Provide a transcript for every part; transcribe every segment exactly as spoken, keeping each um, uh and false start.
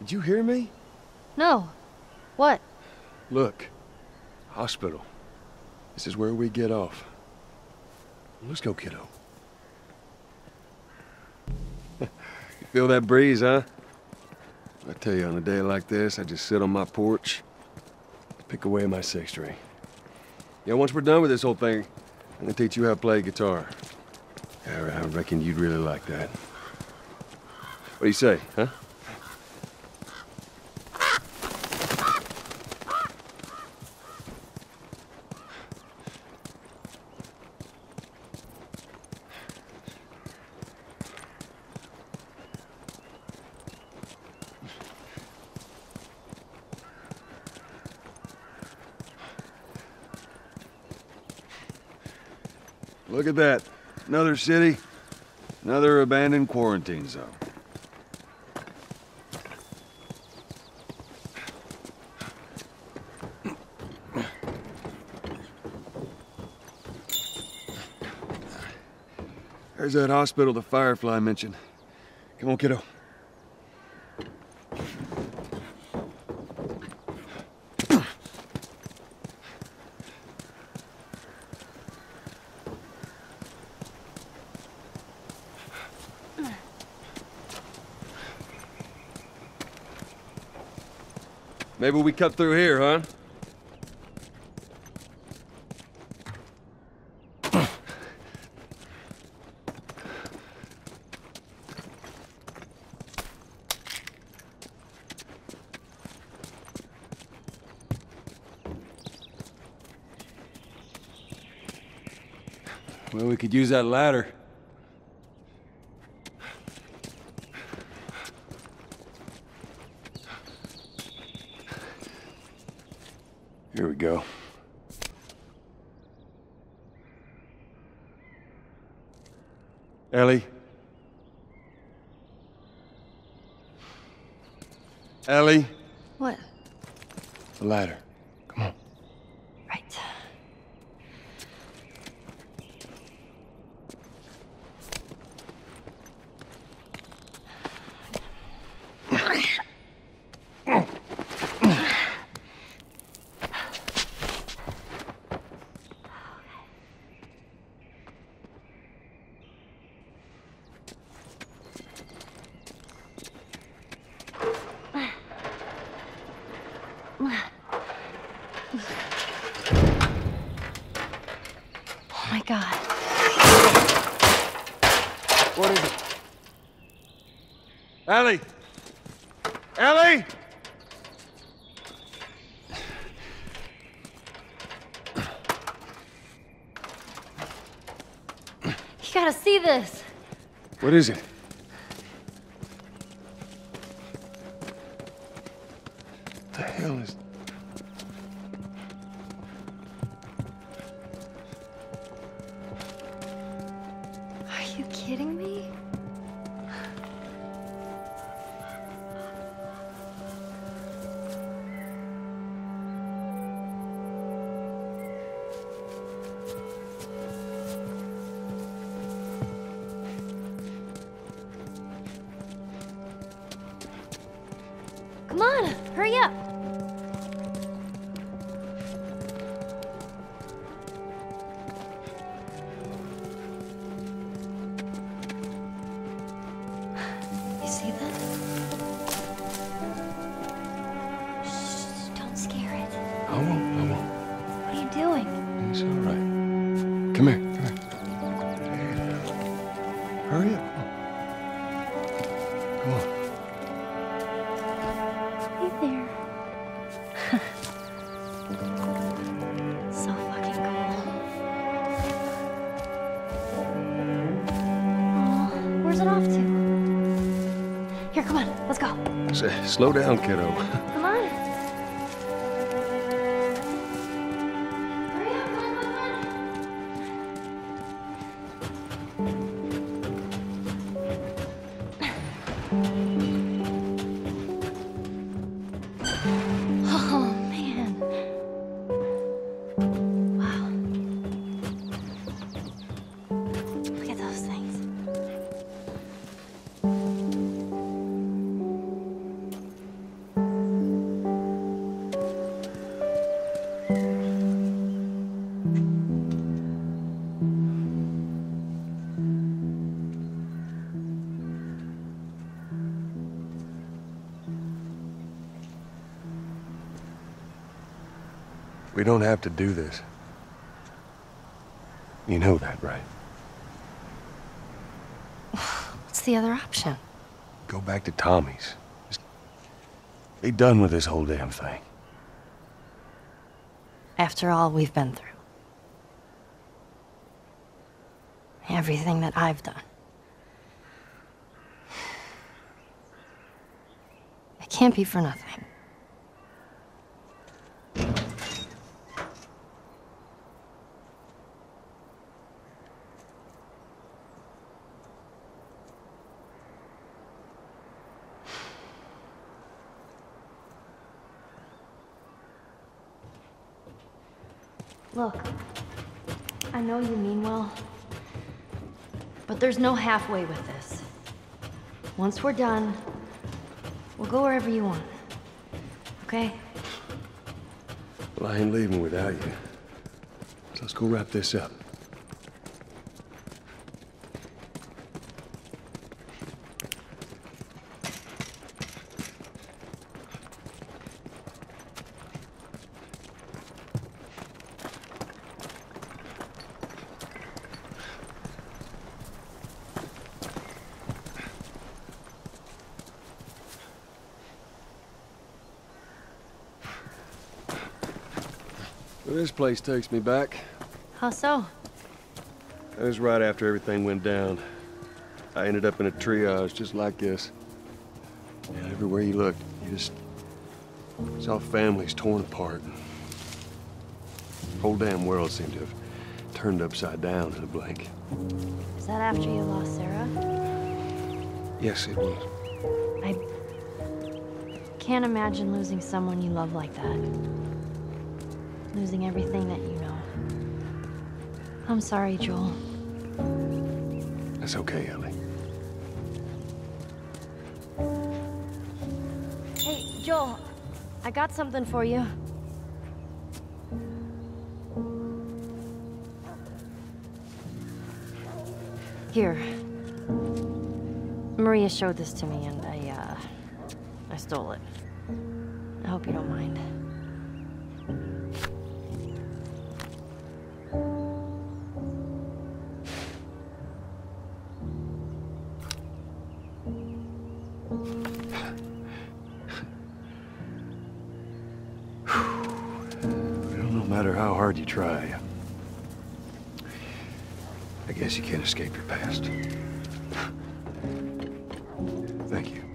Did you hear me? No. What? Look. Hospital. This is where we get off. Let's go, kiddo. You feel that breeze, huh? I tell you, on a day like this, I just sit on my porch, pick away at my six string. Yeah, once we're done with this whole thing, I'm gonna teach you how to play guitar. Yeah, I reckon you'd really like that. What do you say, huh? Look at that. Another city, another abandoned quarantine zone. There's that hospital the Firefly mentioned. Come on, kiddo. Maybe we cut through here, huh? Well, we could use that ladder. Here we go. Ellie? Ellie? What? The ladder. Come on. Right. Oh my God. What is it? Ellie! Ellie! You gotta see this. What is it? What the hell is... Are you kidding me? Come on, hurry up. You see that? Shh, don't scare it. I won't, I won't. What are you doing? It's all right. Come here, come here. There. Hurry up. Come on. Hey there. So fucking cool. Aw, where's it off to? Here, come on, let's go. Say, slow down, kiddo. Come on. Hurry up, come on, come on, come on. Oh, man. Wow. Look at those things. We don't have to do this. You know that, right? What's the other option? Go back to Tommy's. Just be done with this whole damn thing. After all we've been through. Everything that I've done. It can't be for nothing. Look, I know you mean well, but there's no halfway with this. Once we're done, we'll go wherever you want, okay? Well, I ain't leaving without you. So let's go wrap this up. Well, this place takes me back. How so? That was right after everything went down. I ended up in a triage just like this. And everywhere you looked, you just saw families torn apart. The whole damn world seemed to have turned upside down in a blink. Is that after you lost Sarah? Yes, it was. I can't imagine losing someone you love like that. Losing everything that you know. I'm sorry, Joel. That's okay, Ellie. Hey, Joel, I got something for you. Here. Maria showed this to me and I, uh, I stole it. I hope you don't mind. No matter how hard you try, I guess you can't escape your past. Thank you.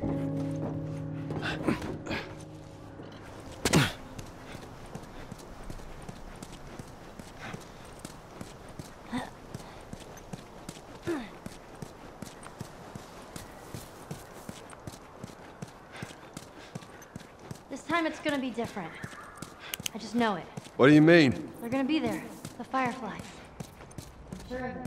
This time it's gonna be different. I just know it. What do you mean? They're gonna be there. The Fireflies. I'm sure of it.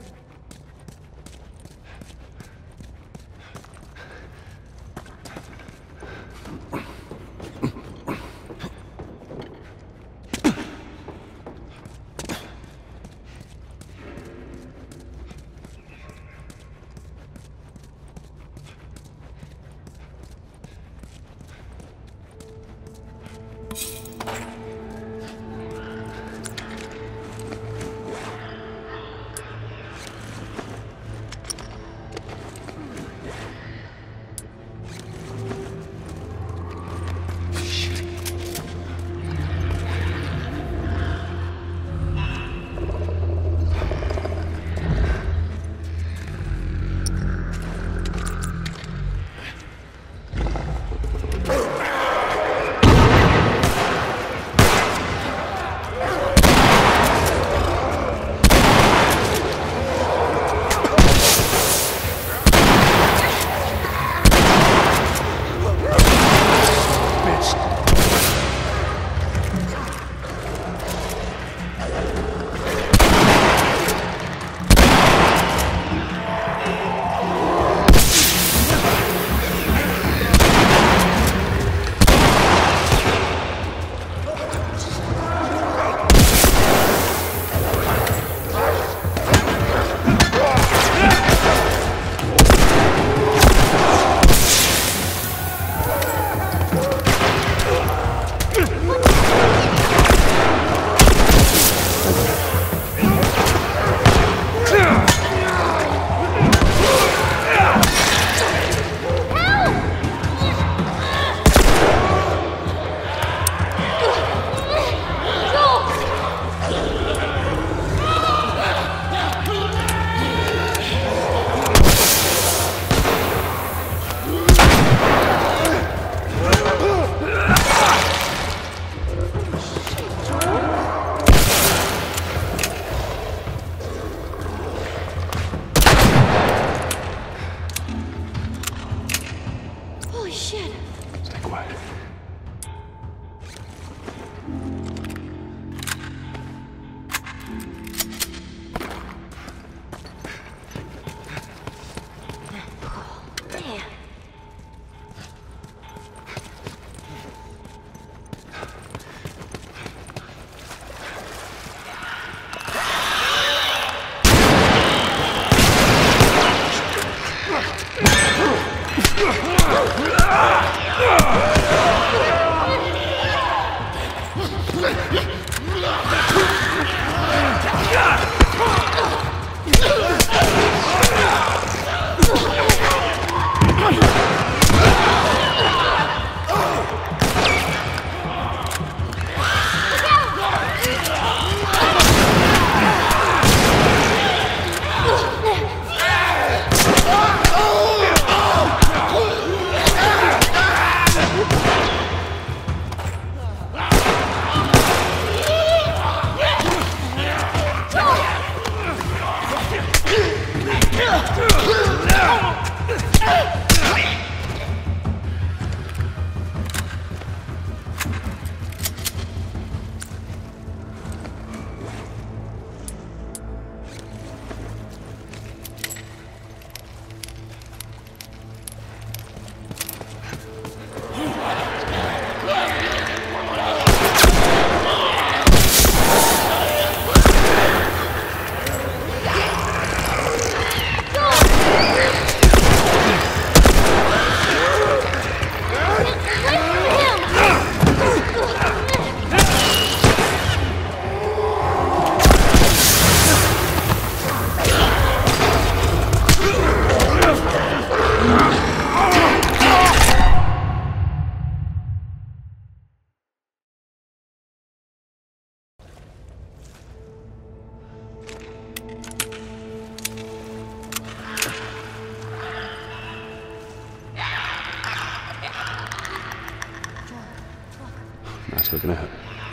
Nice looking ahead.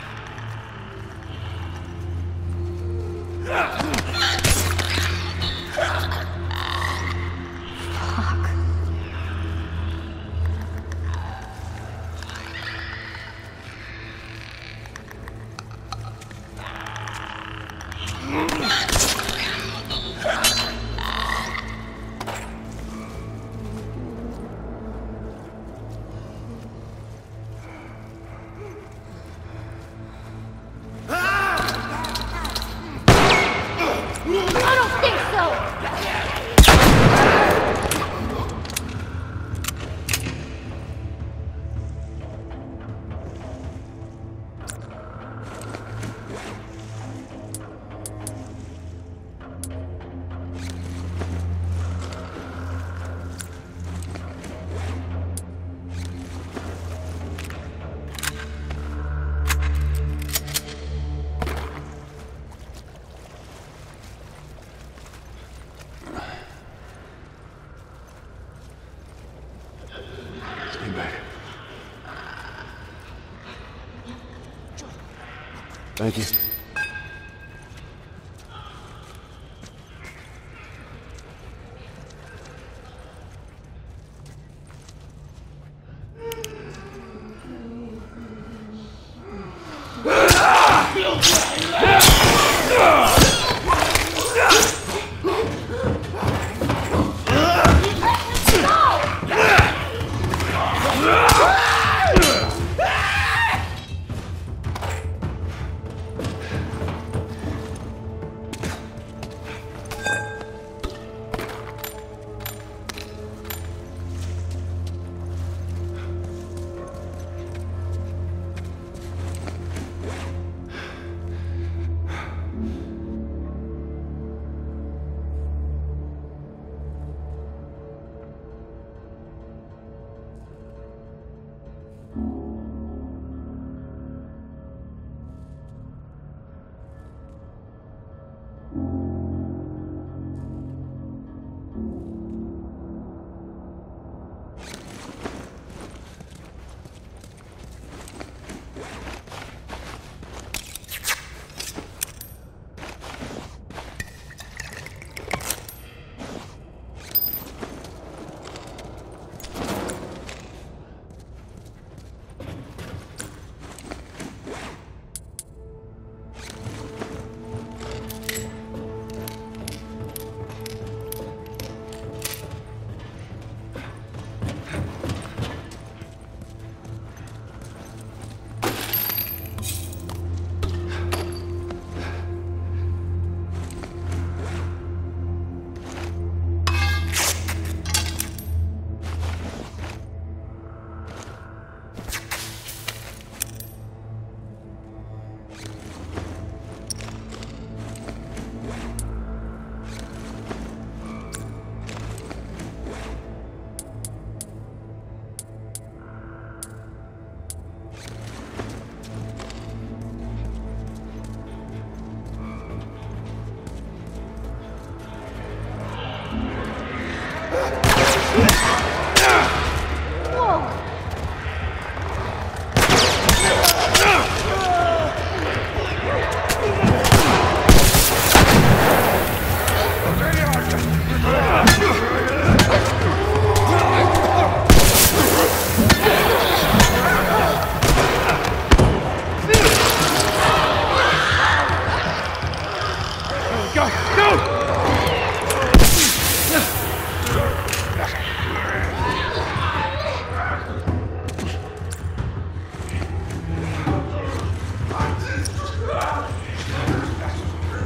Thank you.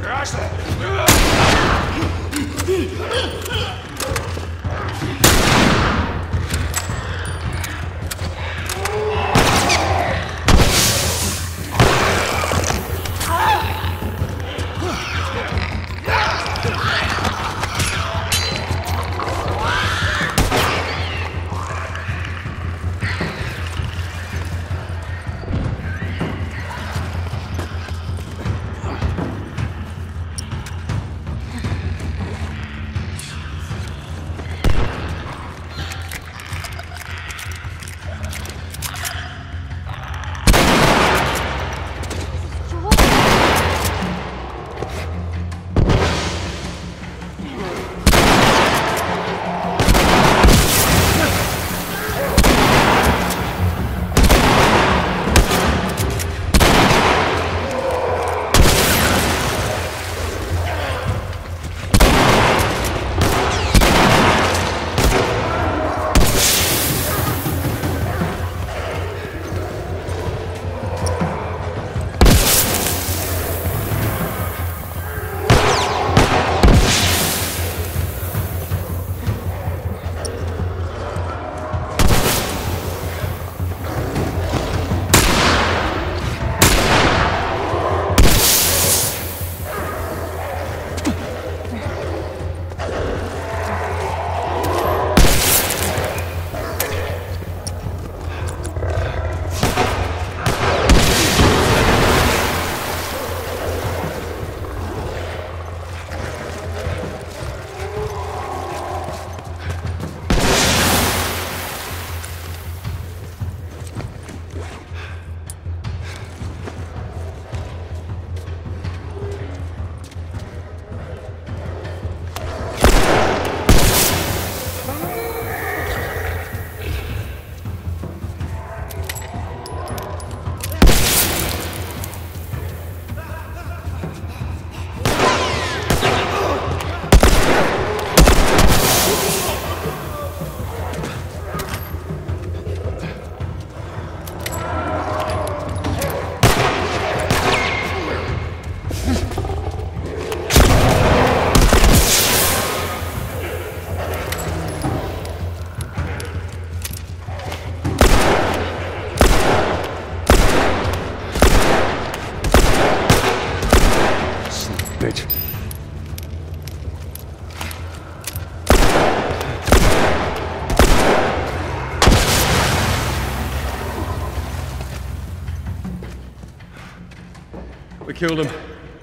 We killed him.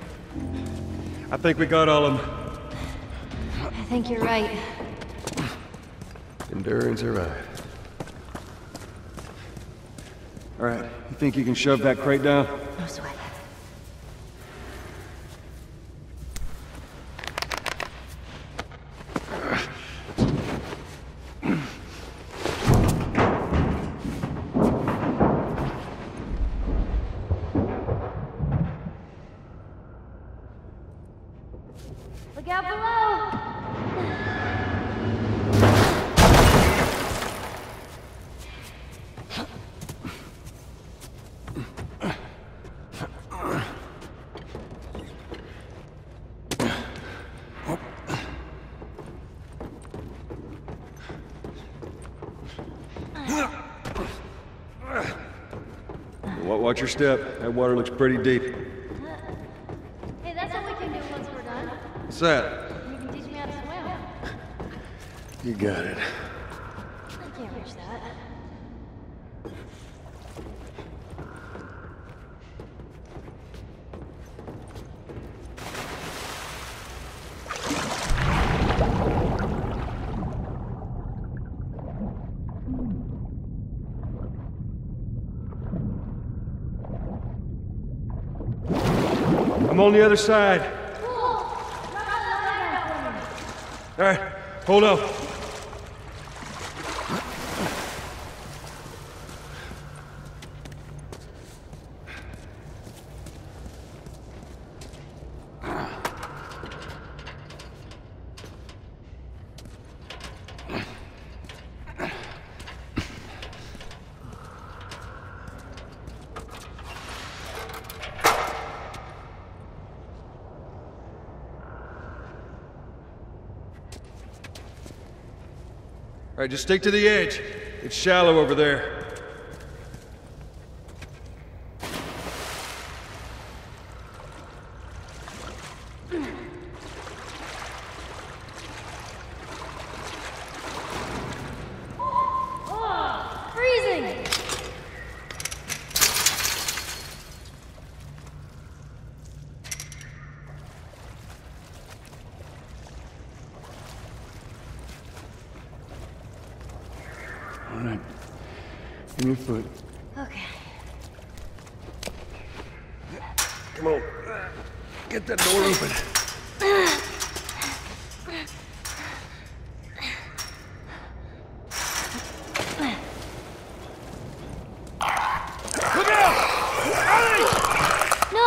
I think we got all of them. I think you're right. Endurance arrived. All right, you think you can shove that crate down? No sweat. Look out below! Watch your step. That water looks pretty deep. Hey, that's what we can do once we're done. What's that? You can teach me how to swim. You got it. I can't reach that. I'm on the other side. Cool. Drop that line down for me. All right, hold up. All right, just stick to the edge. It's shallow over there. All right. Give me your foot. Okay. Come on. Get that door open. Look out! Ellie! No!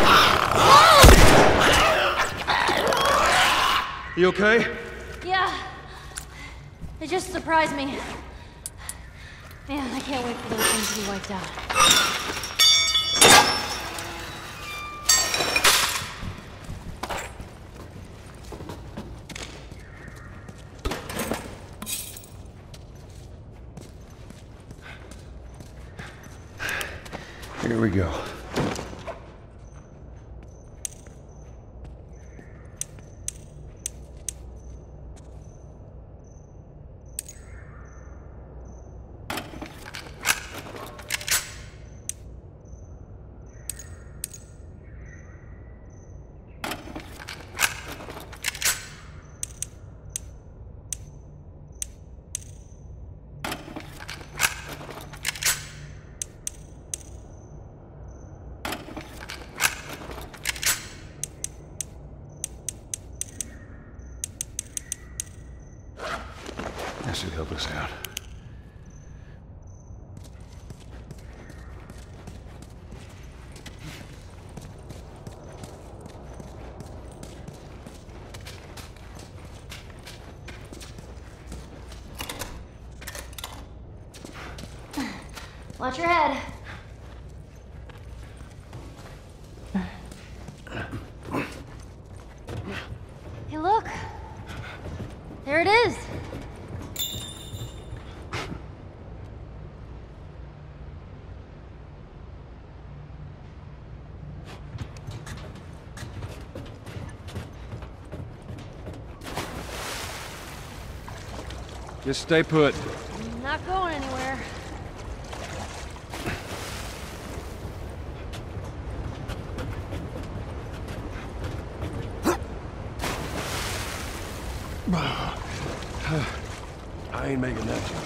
You okay? Yeah. It just surprised me. Man, I can't wait for those things to be wiped out. Here we go. That should help us out. Watch your head. Hey, look. There it is. Just stay put. Not going anywhere. I ain't making that jump.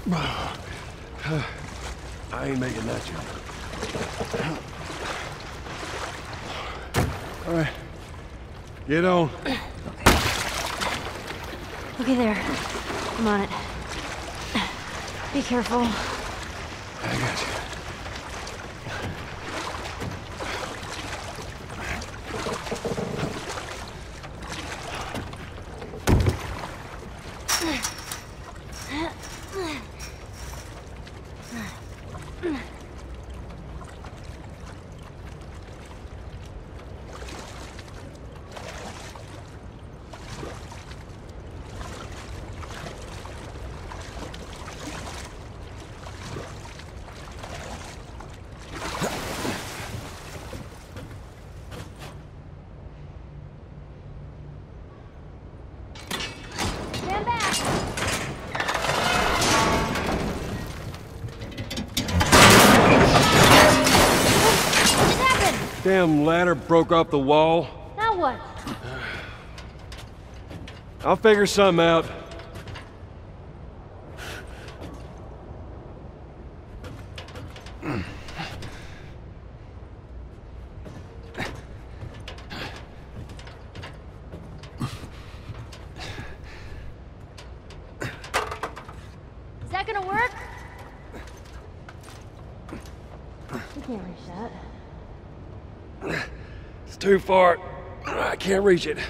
I ain't making that jump. All right. Get on. Okay. Okay, there. I'm on it. Be careful. I got you. Stand back! What just happened? Damn ladder broke off the wall. Now what? I'll figure something out. Is that gonna work? You can't reach that. It's too far. I can't reach it.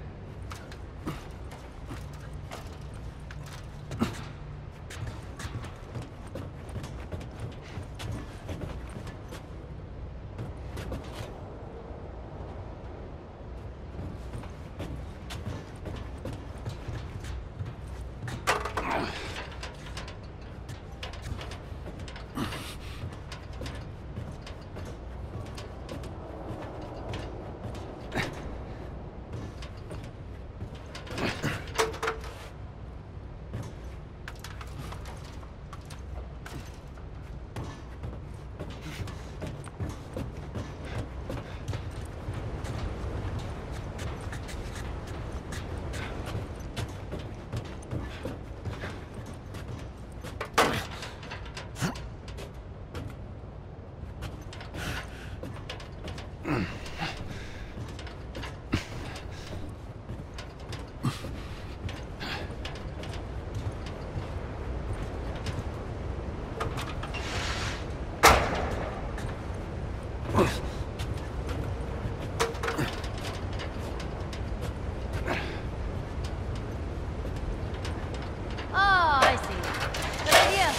Oh, I see. Good idea.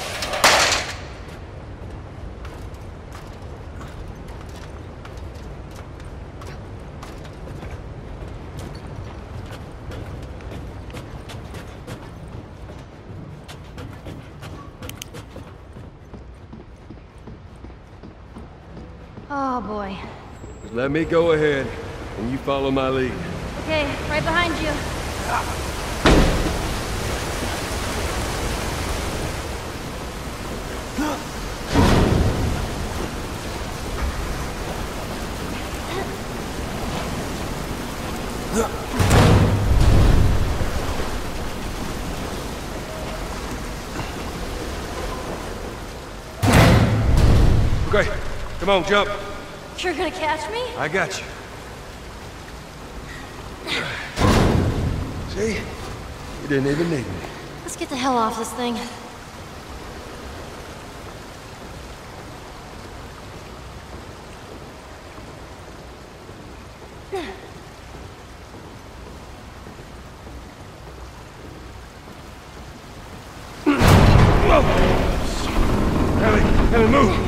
Oh boy. Just let me go ahead, and you follow my lead. Okay, right behind you. Okay, come on, jump. You're gonna catch me? I got you. See? You didn't even need me. Let's get the hell off this thing. Whoa! Ellie, Ellie, move!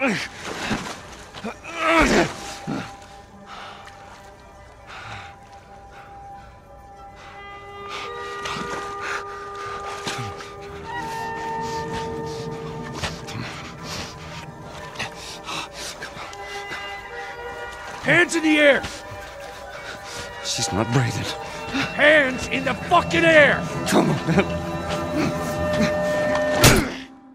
Hands in the air! She's not breathing. Hands in the fucking air! Come on, man.